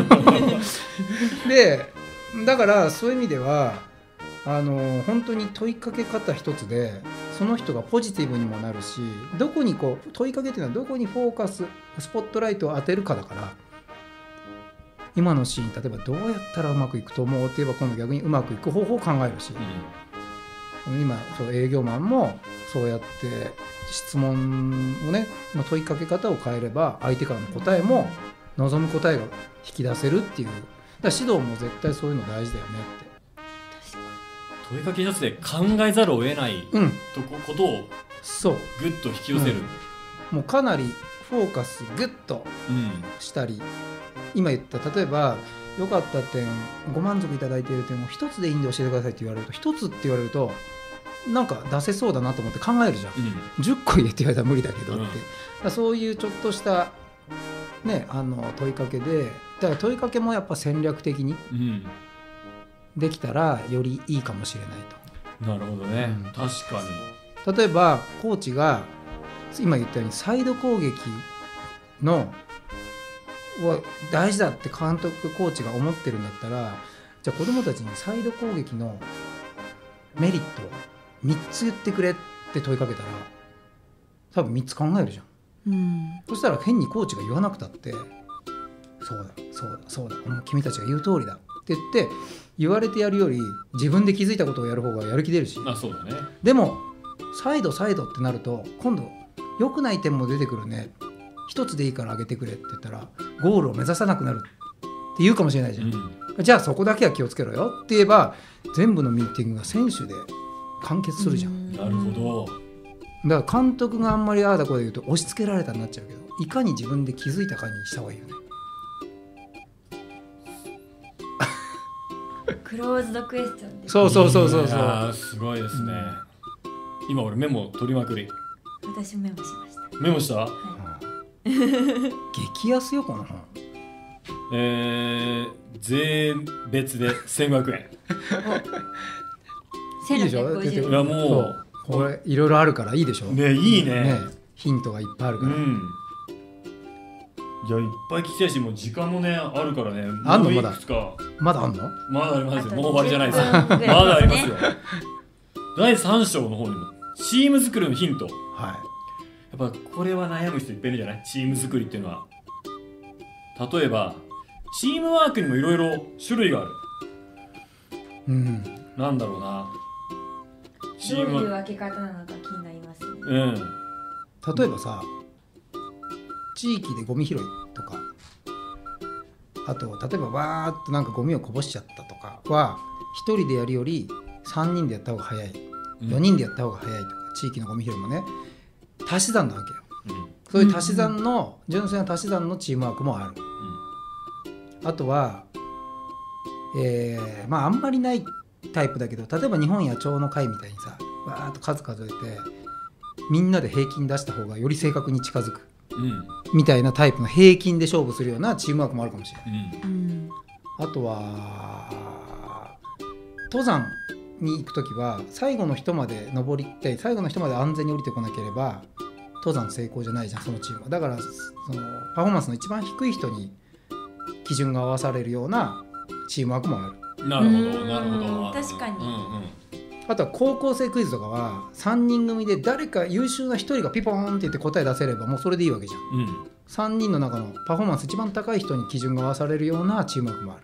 でだからそういう意味では本当に問いかけ方一つでその人がポジティブにもなるし、どこにこう問いかけっていうのはどこにフォーカススポットライトを当てるかだから、今のシーン例えばどうやったらうまくいくと思うって言えば今度逆にうまくいく方法を考えるし、今そう営業マンもそうやって質問をねの問いかけ方を変えれば相手からの答えも望む答えが引き出せるっていう。だから指導も絶対そういうの大事だよねって。 問いかけ一つで考えざるを得ないことをそうグッと引き寄せる、 もうかなりフォーカスグッとしたり、今言った例えば良かった点ご満足いただいている点を一つでいいんで教えてくださいって言われると、一つって言われるとなんか出せそうだなと思って考えるじゃん、10個言えって言われたら無理だけどって、だそういうちょっとしたね問いかけで、だから問いかけもやっぱ戦略的にできたらよりいいかもしれないと。 なるほどね、確かに。例えばコーチが今言ったようにサイド攻撃のは大事だって監督コーチが思ってるんだったら、じゃあ子どもたちにサイド攻撃のメリットを3つ言ってくれって問いかけたら多分3つ考えるじゃん、そしたら変にコーチが言わなくたってそうだそうだそうだ君たちが言う通りだって言って言われてやるより自分で気づいたことをやる方がやる気出るし、 そうだね。 でもサイドってなると今度良くない点も出てくるね、一つでいいから上げてくれって言ったらゴールを目指さなくなるって言うかもしれないじゃん、じゃあそこだけは気をつけろよって言えば全部のミーティングが選手で完結するじゃん。 なるほど。 だから監督があんまりああだこうだ言うと押し付けられたになっちゃうけど、いかに自分で気づいたかにした方がいいよね。 クローズドクエスチョンです。 そうすごいですね、今俺メモ取りまくり。 私メモしました。 メモした、 激安よこの本。 税別で1500円いいでしょ。 いやもうこれいろいろあるからいいでしょね。いいね、 ヒントがいっぱいあるから、 いやいっぱい聞きたいし、もう時間もねあるからね。 あんのまだまだあんの。 まだありますよ。もう終わりじゃないですよまだありますよ第3章の方にもチーム作りのヒント、やっぱこれは悩む人いっぱいいるじゃない。チーム作りっていうのは例えばチームワークにもいろいろ種類がある。なんだろうな、 どういう分け方なのか気になりますね。 例えばさ、地域でゴミ拾いとか、あと例えばわーっとなんかゴミをこぼしちゃったとかは1人でやるより3人でやった方が早い、4人でやった方が早いとか、地域のゴミ拾いもね足し算なわけよ、そういう足し算の、純粋な足し算のチームワークもある、あとは、あんまりないタイプだけど、例えば日本野鳥の会みたいにさわーっと数数えてみんなで平均出した方がより正確に近づく、みたいなタイプの平均で勝負するようなチームワークもあるかもしれない、あとは登山に行くときは最後の人まで登りたい、最後の人まで安全に降りてこなければ登山成功じゃないじゃん、そのチームは。だからそのパフォーマンスの一番低い人に基準が合わされるようなチームワークもある。 なるほどなるほど。 確かに、 あとは高校生クイズとかは3人組で誰か優秀な1人がピポーンって言って答え出せればもうそれでいいわけじゃん、3人の中のパフォーマンス一番高い人に基準が合わされるようなチームワークもあ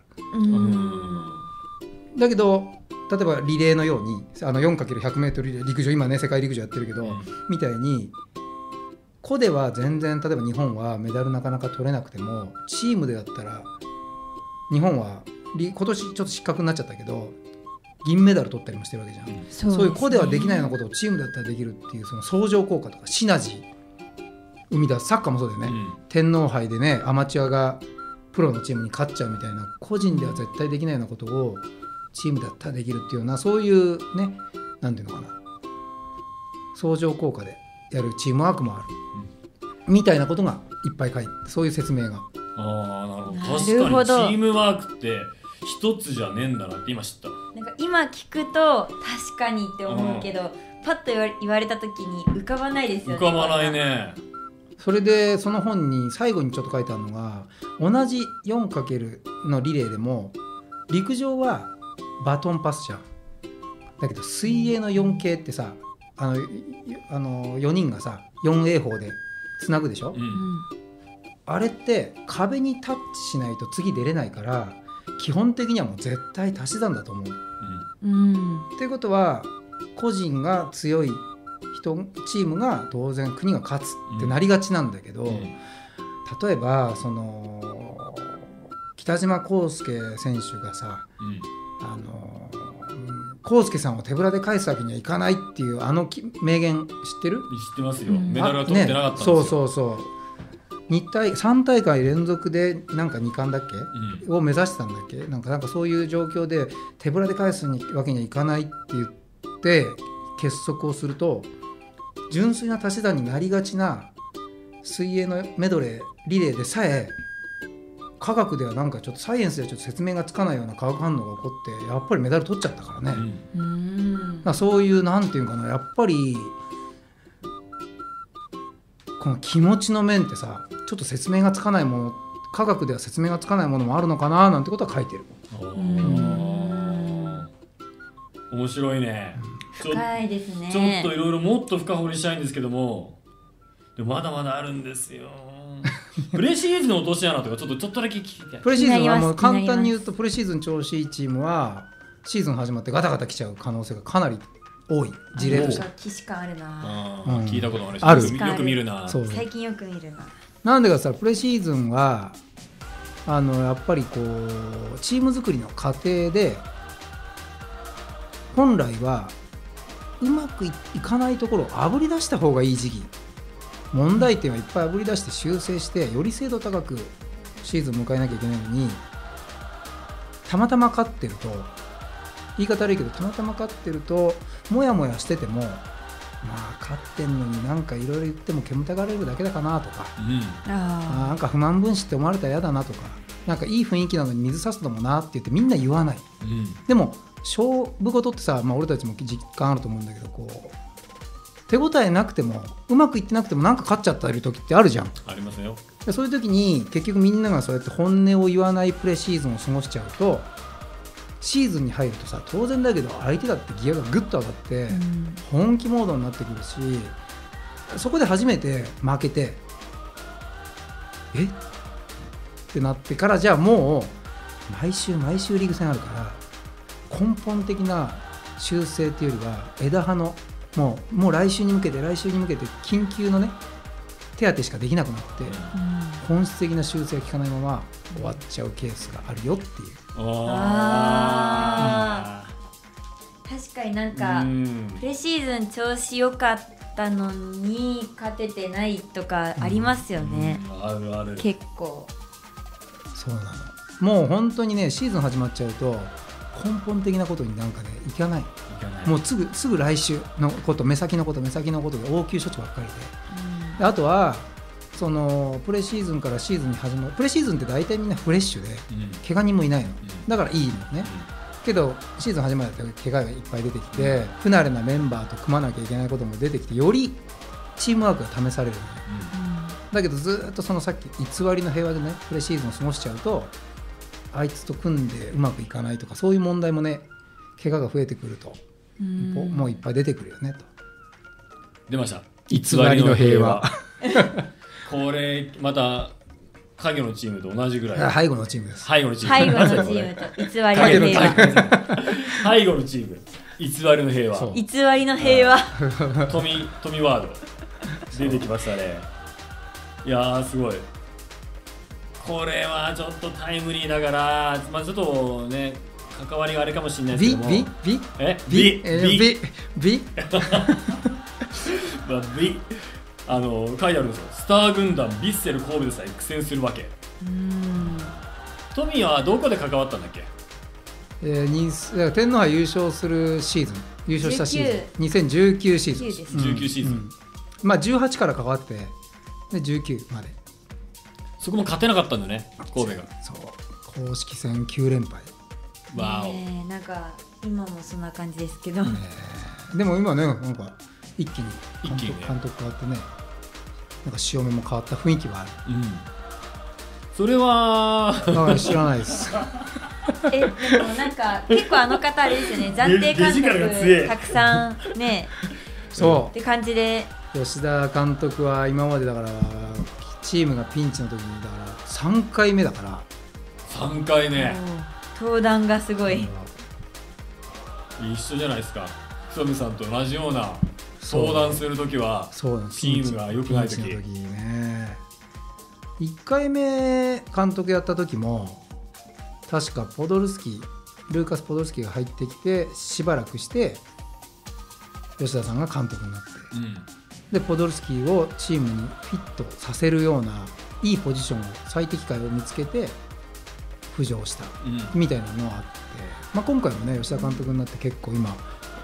る。だけど例えばリレーのように4×100m リレー、陸上今ね世界陸上やってるけど、みたいに個では全然、例えば日本はメダルなかなか取れなくてもチームでやったら日本は今年ちょっと失格になっちゃったけど銀メダル取ったりもしてるわけじゃん、そういう個ではできないようなことをチームだったらできるっていう、その相乗効果とかシナジー生み出す。サッカーもそうだよね、天皇杯でねアマチュアがプロのチームに勝っちゃうみたいな、個人では絶対できないようなことをチームだったらできるっていうような、そういうね、なんていうのかな、相乗効果でやるチームワークもある、 みたいなことがいっぱい書いて、そういう説明が。 なるほど。確かにチームワークって一つじゃねえんだなって今知った。 なんか今聞くと確かにって思うけど、パッと言われた時に浮かばないですよね。 浮かばないね。 それでその本に最後にちょっと書いてあるのが、同じ 4× のリレーでも陸上はバトンパスじゃん。だけど水泳の 4K ってさ、4人がさ 4A 法でつなぐでしょ、あれって壁にタッチしないと次出れないから、基本的にはもう絶対足し算だと思う。っていうことは個人が強いチームが当然国が勝つってなりがちなんだけど、例えばその北島康介選手がさ、康介さんを手ぶらで返すわけにはいかないっていう名言知ってる？知ってますよ。メダルは取ってなかったんですよ。 そう3大会連続でなんか2冠だっけ、を目指してたんだっけ、なんかそういう状況で手ぶらで返すわけにはいかないって言って結束をすると、純粋な足し算になりがちな水泳のメドレーリレーでさえ、科学ではなんかちょっとサイエンスではちょっと説明がつかないような化学反応が起こって、やっぱりメダル取っちゃったからね。そういうなんていうかな、やっぱりこの気持ちの面ってさ、ちょっと説明がつかないもの、科学では説明がつかないものもあるのかななんてことは書いてる。 面白いね。 深いですね。 ちょっといろいろもっと深掘りしたいんですけども、でもまだまだあるんですよ。プレシーズンの落とし穴とかちょっとだけ聞きたい。 プレシーズンはもう簡単に言うと、プレシーズン調子いいチームはシーズン始まってガタガタ来ちゃう可能性がかなり多い事例として。 既視感あるな。 聞いたことある。 よく見るな。 最近よく見るな。 なんでかさ、プレシーズンはやっぱりこうチーム作りの過程で、本来はうまくいかないところをあぶり出した方がいい時期、問題点はいっぱいあぶり出して修正して、より精度高くシーズンを迎えなきゃいけないのに、たまたま勝ってると、言い方悪いけどたまたま勝ってるともやもやしてても、まあ勝ってんのになんかいろいろ言っても煙たがられるだけだかなとか、なんか不満分子って思われたら嫌だなとか、なんかいい雰囲気なのに水差すのもなって言ってみんな言わない、でも勝負事ってさ、俺たちも実感あると思うんだけど、こう手応えなくてもうまくいってなくてもなんか勝っちゃったり時ってあるじゃん。 ありますよ。 そういう時に結局みんながそうやって本音を言わないプレシーズンを過ごしちゃうと、シーズンに入るとさ、当然だけど相手だってギアがグッと上がって本気モードになってくるし、そこで初めて負けてってなってから、じゃあもう毎週リーグ戦あるから、根本的な修正っていうよりは枝葉のもう来週に向けて緊急のね手当てしかできなくなって、本質的な修正が効かないまま終わっちゃうケースがあるよっていう。 確かになんかプレシーズン調子良かったのに勝ててないとかありますよね。 ある結構そうなの。もう本当にね、シーズン始まっちゃうと根本的なことになんかねいかない。もうすぐ来週のこと目先のことで応急処置ばっかりで、あとはそのプレシーズンからシーズンに始まる。プレシーズンって大体みんなフレッシュで、怪我人もいないの、だからいいのね、けどシーズン始まると怪我がいっぱい出てきて、不慣れなメンバーと組まなきゃいけないことも出てきて、よりチームワークが試されるのね、だけどずっとそのさっき偽りの平和でねプレシーズンを過ごしちゃうと、あいつと組んでうまくいかないとか、そういう問題もね怪我が増えてくると、もういっぱい出てくるよねと。 出ました、 偽りの平和これまた影のチームと同じぐらい。 背後のチームです。 背後のチームと偽りの平和。 背後のチーム、偽りの平和。 偽りの平和。 富ワード出てきましたね。いやーすごい。これはちょっとタイムリーだから、まあちょっとね関わりがあれかもしれないですけども。 B まあ B。書いてあるんですよ。スター軍団ヴィッセル神戸でさえ苦戦するわけ。トミーはどこで関わったんだっけ？ 天皇杯優勝するシーズン、優勝したシーズン、2019シーズン。 19シーズン。 まあ18から関わってで19までそこも勝てなかったんだね神戸が。 そう公式戦9連敗。 わお。なんか今もそんな感じですけど、 でも今ねなんか一気に監督変わってね、なんか潮目も変わった雰囲気はある。 それは知らないですでもなんか結構あの方あれですよね、暫定監督たくさんねそうって感じで、 吉田監督は今までだからチームがピンチの時にだから3回目だから 3回目登壇がすごい、 一緒じゃないですか。久富さんと同じような登壇する時はチームが良くない時ね。1回目監督やった時も確かルーカス・ポドルスキーが入ってきてしばらくして吉田さんが監督になって、でポドルスキーをチームにフィットさせるようないいポジションを最適解を見つけて浮上した、みたいなのはあって、今回もね吉田監督になって結構今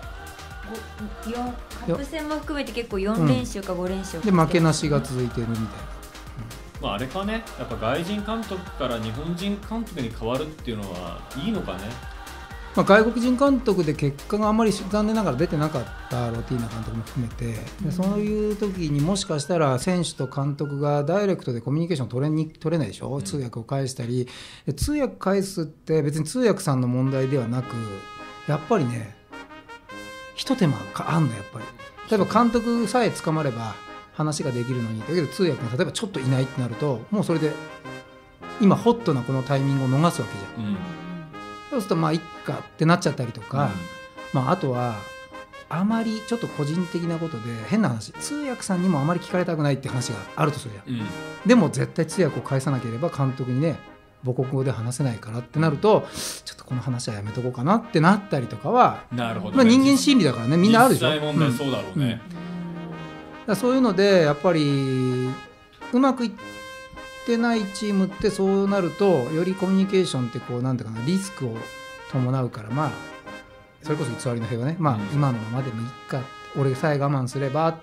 カップ戦も含めて結構4連勝か5連勝、 で負けなしが続いてるみたいな。 あれかね、やっぱ外人監督から日本人監督に変わるっていうのはいいのかね。 外国人監督で結果があまり残念ながら出てなかったロティーナ監督も含めて、でそういう時にもしかしたら選手と監督がダイレクトでコミュニケーション取れないでしょ、通訳を返したり。通訳返すって別に通訳さんの問題ではなく、やっぱりね一手間あんのやっぱり。例えば監督さえ捕まれば話ができるのに、だけど通訳が例えばちょっといないってなるともうそれで今ホットなこのタイミングを逃すわけじゃん、そうするといっかってなっちゃったりとか、あとはあまりちょっと個人的なことで変な話、通訳さんにもあまり聞かれたくないって話があるとするじゃん、でも絶対通訳を返さなければ監督にね母国語で話せないからってなると、ちょっとこの話はやめとこうかなってなったりとかは、 なるほどね、 人間心理だからね、みんなあるでしょ。 実際問題そうだろうね、 だそういうのでやっぱりうまくいってないチームってそうなるとよりコミュニケーションってこうなんていうかな、リスクを伴うから、それこそ偽りの平和ね、今のままでもいいか、俺さえ我慢すればって、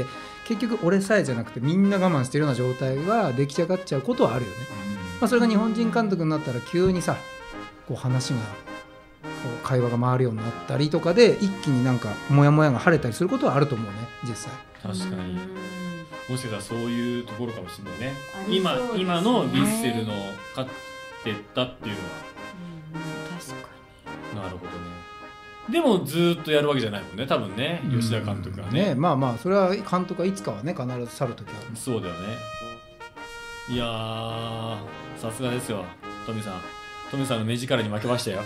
結局俺さえじゃなくてみんな我慢してるような状態が出来上がっちゃうことはあるよね、それが日本人監督になったら急にさこう話が会話が回るようになったりとかで一気になんかモヤモヤが晴れたりすることはあると思うね、実際。 確かに、もしかしたらそういうところかもしれないね。今のヴィッセルの勝ってったっていうのは、 確かになるほどね。でもずっとやるわけじゃないもんね、多分ね、吉田監督はね。 それは監督はいつかはね必ず去る時はある。 そうだよね。いやー、さすがですよ、トミさんの目力に負けましたよ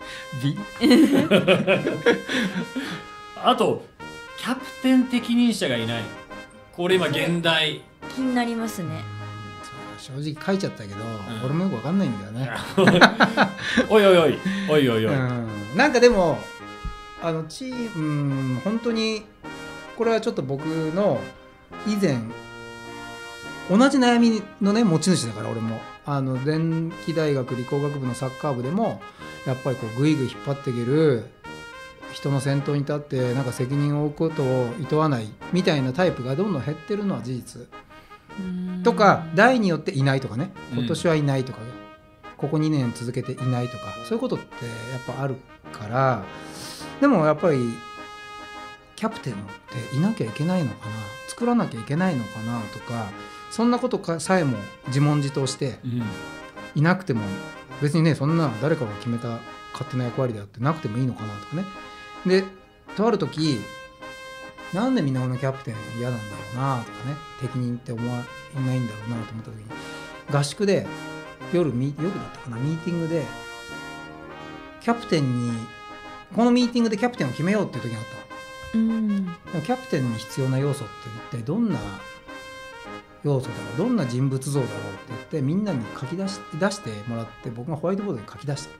あとキャプテン適任者がいない、これ今現代気になりますね。 正直書いちゃったけど、俺もよく分かんないんだよねおい、 なんかでもチーム本当にこれはちょっと僕の以前同じ悩みのね持ち主だから、俺も電気大学理工学部のサッカー部でもやっぱりこうグイグイ引っ張っていける人の先頭に立ってなんか責任を負うことを厭わないみたいなタイプがどんどん減ってるのは事実とか、代によっていないとかね、今年はいないとか、ここ2年続けていないとか、そういうことってやっぱあるから、でもやっぱりキャプテンっていなきゃいけないのかな、作らなきゃいけないのかなとか、そんなことさえも自問自答して、いなくても別にね、そんな誰かが決めた勝手な役割であってなくてもいいのかなとかね。でとある時、なんでみんな俺のキャプテン嫌なんだろうなとかね、適任って思わないんだろうなと思った時に、合宿で夜だったかな、ミーティングでキャプテンにこのミーティングでキャプテンを決めようっていう時があった。でもキャプテンに必要な要素って一体どんな要素だろう、どんな人物像だろうって言ってみんなに書き出してもらって、僕がホワイトボードに書き出した。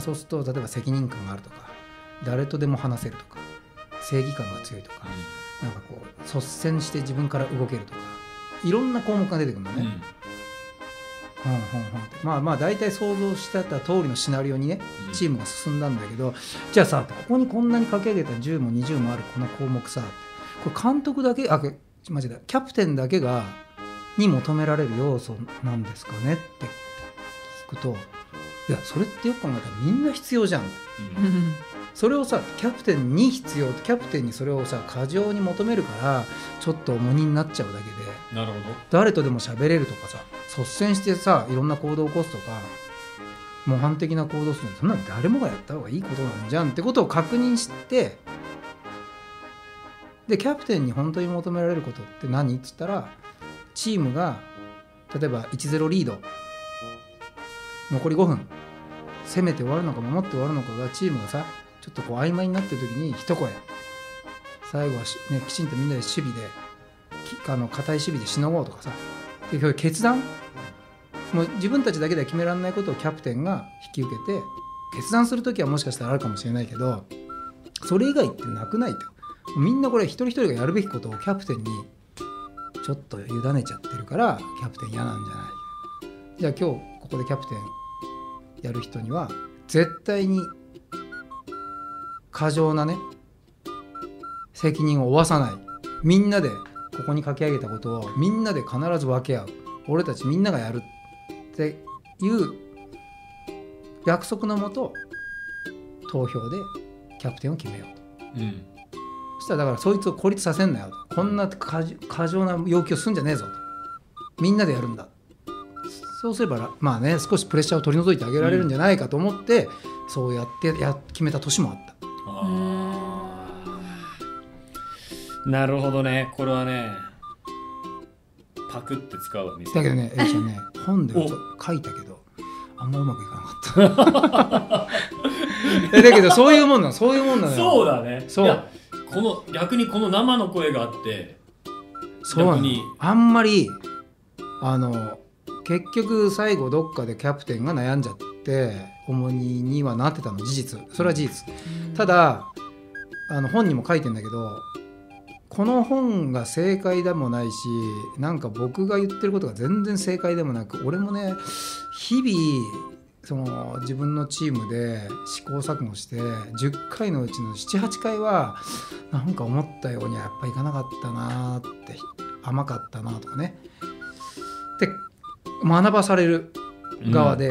そうすると例えば責任感があるとか、誰とでも話せるとか、正義感が強いとか、なんかこう率先して自分から動けるとか、いろんな項目が出てくるんだね。大体想像してた通りのシナリオにねチームが進んだんだけど、じゃあさ、ここにこんなに書き上げた10も20もあるこの項目さ、これ監督だけマジでキャプテンだけに求められる要素なんですかねって聞くと、いやそれってよく考えたらみんな必要じゃん、それをさキャプテンに必要、キャプテンにそれをさ過剰に求めるからちょっと重荷になっちゃうだけで、 なるほど、 誰とでも喋れるとかさ、率先してさいろんな行動を起こすとか模範的な行動するの、そんなの誰もがやった方がいいことなんじゃんってことを確認して、でキャプテンに本当に求められることって何って言ったら、チームが例えば 1-0 リード残り5分攻めて終わるのか守って終わるのかがチームがさちょっとこう曖昧になってる時に一声、最後はね、きちんとみんなで守備で堅い守備でしのごうとかさ、で今日決断もう自分たちだけでは決められないことをキャプテンが引き受けて決断するときはもしかしたらあるかもしれないけど、それ以外ってなくないと、みんなこれ一人一人がやるべきことをキャプテンにちょっと委ねちゃってるからキャプテン嫌なんじゃない。じゃあ今日ここでキャプテンやる人には絶対に過剰なね責任を負わさない、みんなでここに書き上げたことをみんなで必ず分け合う、俺たちみんながやるっていう約束のもと投票でキャプテンを決めようと、そしたらだからそいつを孤立させんなよと、こんな過剰な要求をすんじゃねえぞと、みんなでやるんだ、そうすればまあね少しプレッシャーを取り除いてあげられるんじゃないかと思って、そうやって決めた年もあった。 なるほどね、これはねパクって使うわ、 だけどね、Aちゃんね本で書いたけどあんまうまくいかなかっただけどそういうもんなの、そういうもんなのよ。 そうだね。 そう、 いや逆にこの生の声があって、 そうなの、あんまり結局最後どっかでキャプテンが悩んじゃって重荷にはなってたの事実、それは事実。ただ本にも書いてんだけど、この本が正解でもないし、なんか僕が言ってることが全然正解でもなく、俺もね日々自分のチームで試行錯誤して10回のうちの 7,8 回はなんか思ったようにはやっぱいかなかったなって、甘かったなとかねで学ばされる側で、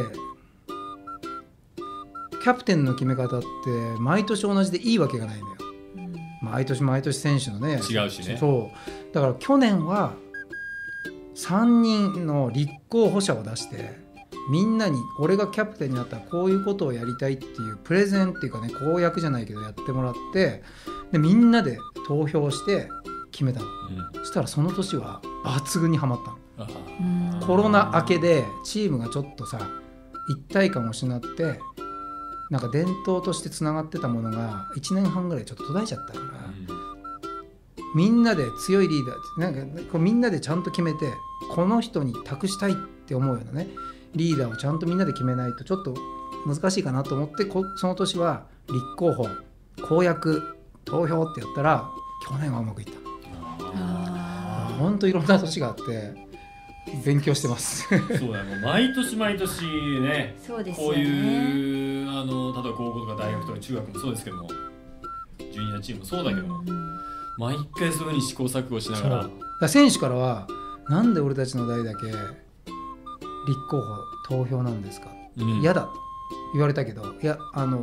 キャプテンの決め方って毎年同じでいいわけがないのよ。毎年毎年選手のね違うしね。 そうだから去年は3人の立候補者を出してみんなに俺がキャプテンになったらこういうことをやりたいっていうプレゼンっていうかね、公約じゃないけどやってもらって、でみんなで投票して決めたの、そしたらその年は抜群にはまったの。コロナ明けでチームがちょっとさ一体感を失って、なんか伝統としてつながってたものが1年半ぐらいちょっと途絶えちゃったから、みんなで強いリーダーなんかこうみんなでちゃんと決めて、この人に託したいって思うようなねリーダーをちゃんとみんなで決めないとちょっと難しいかなと思って、その年は立候補、公約、投票ってやったら去年はうまくいった。本当いろんな年があって勉強してますそうだね、毎年毎年ね、 そうですよね、 こういう例えば高校とか大学とか中学もそうですけども、ジュニアチームもそうだけども、毎回そういう風に試行錯誤しながら、 選手からはなんで俺たちの代だけ立候補投票なんですか、嫌だ言われたけど、いや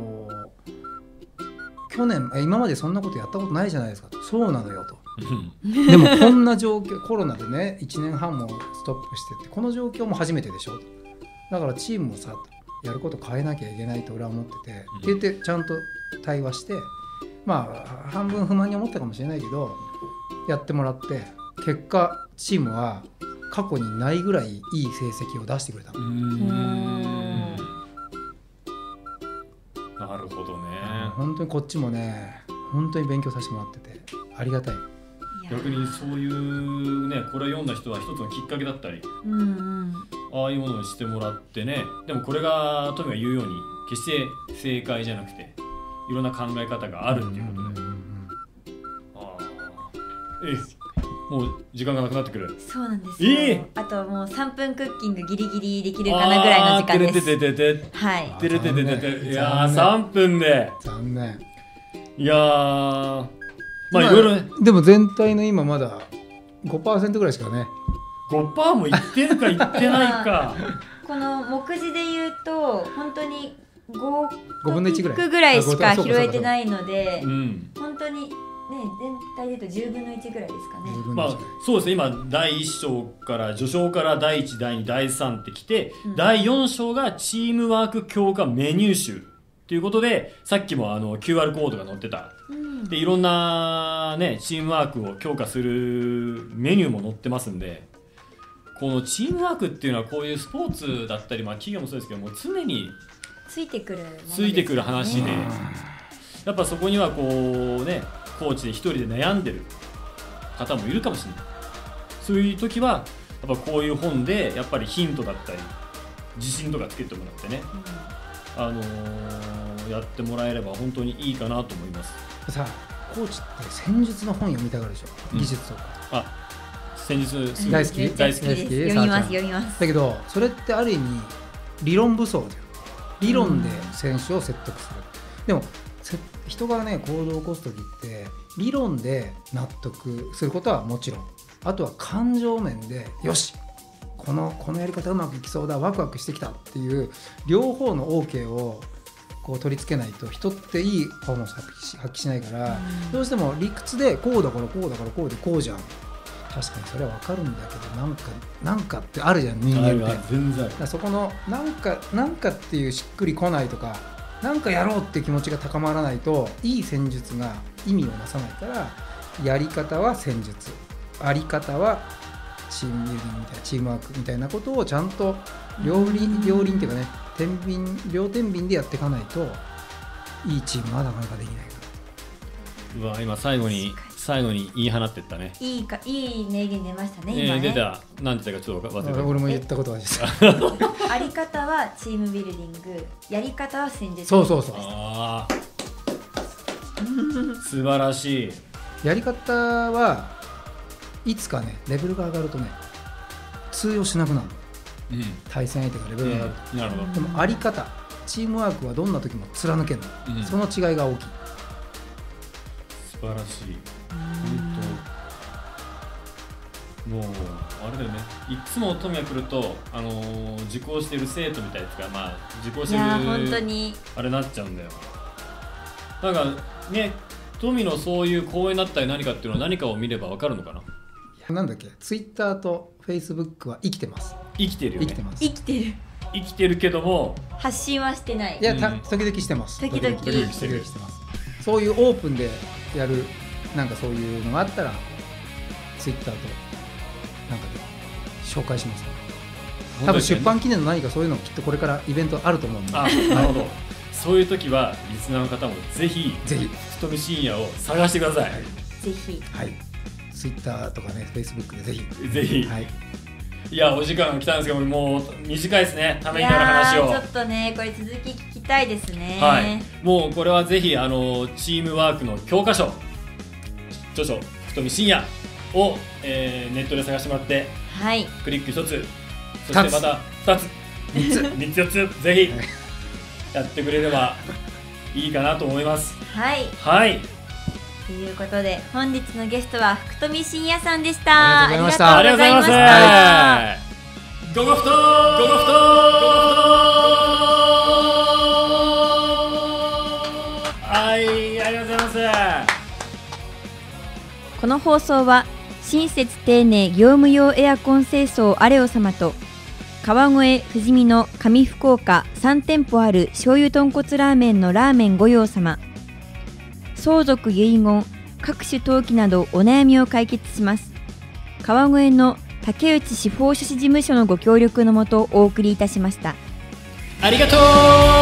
去年今までそんなことやったことないじゃないですかと。そうなのよとでもこんな状況、コロナでね1年半もストップしてってこの状況も初めてでしょと。だからチームもさやること変えなきゃいけないと俺は思ってて、って言ってちゃんと対話して、まあ半分不満に思ったかもしれないけどやってもらって、結果チームは過去にないぐらいいい成績を出してくれたの。 なるほどね。 本当にこっちもね本当に勉強させてもらっててありがたい。 逆にそういうね、これを読んだ人は一つのきっかけだったり、ああいうものをしてもらってね。でもこれがトミが言うように決して正解じゃなくていろんな考え方があるっていうことで、もう時間がなくなってくる。 そうなんですよ、あともう3分クッキングギリギリできるかなぐらいの時間です。はい。 いやー3分で残念。 いやーまあいろいろね。 でも全体の今まだ 5% ぐらいしかね。 5% もいってるかいってないかこの目次で言うと本当に5 分の1 ぐらいしか拾えてないので、本当にね全体で言うと10分の1ぐらいですかね。 まあそうですね。今第1章から序章から第1第2第3ってきて、第4章がチームワーク強化メニュー集ということで、さっきもQR コードが載ってた、でいろんなねチームワークを強化するメニューも載ってますんで、このチームワークっていうのはこういうスポーツだったり、まあ企業もそうですけども、常についてくるものですね。 ついてくる話で、やっぱそこにはこうねコーチで一人で悩んでる方もいるかもしれない。そういう時はやっぱこういう本でやっぱりヒントだったり自信とかつけてもらってね、やってもらえれば本当にいいかなと思います。 さあコーチって戦術の本読みたがるでしょ、技術とか。 戦術大好き読みますだけどそれってある意味理論武装だよ。理論で選手を説得する。でも人がね行動を起こす時って理論で納得することはもちろん、あとは感情面でよしこのやり方うまくいきそうだ、ワクワクしてきたっていう両方の OK をこう取り付けないと人っていいパフォーマンス発揮しないから、どうしても理屈でこうだからこうだからこうでこうじゃん、確かにそれは分かるんだけどなんかってあるじゃん人間って。 全然ある。 だそこのなんかっていうしっくりこないとか、なんかやろうっていう気持ちが高まらないといい戦術が意味をなさないから、やり方は戦術、あり方はチームビルディングみたいなチームワークみたいなことをちゃんと両輪っていうかね、両天秤でやっていかないといいチームはなかなかできないから。 うわ今最後に言い放ってったね。 いい名言出ましたね。今ね出た。何て言ったかちょっと忘れた。 俺も言ったことはですあり方はチームビルディング、やり方は戦術。 そうあ素晴らしい。 やり方はいつかねレベルが上がるとね通用しなくなるの、対戦相手がレベルが上がる、 なるほど。 でもあり方チームワークはどんな時も貫けるの、その違いが大きい。 素晴らしい。もうあれだよね、いつも富谷来ると受講してる生徒みたいなやつが、まあ受講してる本当にあれなっちゃうんだよ。なんかね、富のそういう講演だったり何かっていうのは何かを見れば分かるのかな。 なんだっけ、ツイッターとフェイスブックは生きてます。 生きてるよね。 生きてるけども発信はしてない。 いや、時々してます。 時々 してます。 そういうオープンでやるなんかそういうのがあったらツイッターとなんかで紹介します、ね。多分出版記念の何かそういうのきっとこれからイベントあると思うんで。 なるほど。そういう時はリスナーの方もぜひ福富深夜を探してください。 ぜひ。 はい。ツイッターとかね、フェイスブックでぜひ。はい。いや、お時間が来たんですけどもう短いですね。ためになる話を。 ちょっとね、これ続き聞きたいですね。 はい。もうこれはぜひチームワークの教科書著書福富深夜を、ネットで探してもらって、 はい、 クリック1つ、そしてまた2つ、3つ4つぜひやってくれればいいかなと思います。 はい。 はい。 ということで本日のゲストは福富深夜さんでした。 ありがとうございました。 ゴゴフトはい、ありがとうございます。 この放送は親切丁寧業務用エアコン清掃アレオ様と川越富士見の上福岡3店舗ある醤油豚骨ラーメンのラーメン御用様、相続遺言各種登記などお悩みを解決します。川越の竹内司法書士事務所のご協力のもとお送りいたしました。 ありがとう。